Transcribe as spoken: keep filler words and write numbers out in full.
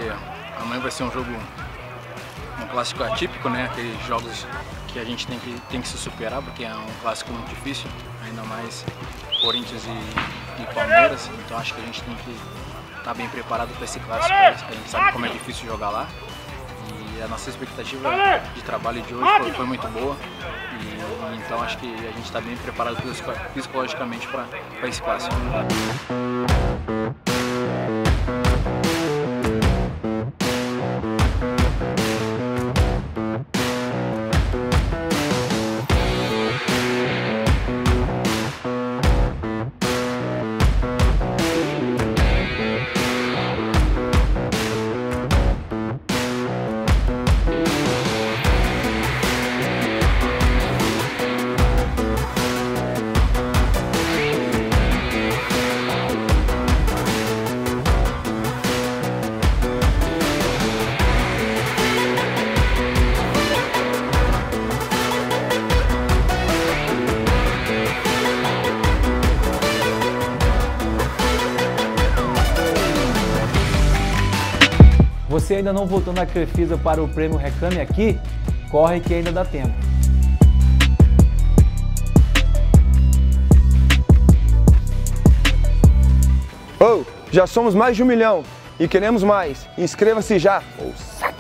amanhã vai ser um jogo, um clássico atípico, né? Aqueles jogos que a gente tem que, tem que se superar, porque é um clássico muito difícil, ainda mais Corinthians e, e Palmeiras, então acho que a gente tem que estar bem preparado para esse clássico, a gente sabe como é difícil jogar lá, e a nossa expectativa de trabalho de hoje foi, foi muito boa, e então acho que a gente está bem preparado psicologicamente para esse clássico. Você ainda não votou na Crefisa para o prêmio Reclame Aqui? Corre que ainda dá tempo. Oh, já somos mais de um milhão e queremos mais. Inscreva-se já. Oh,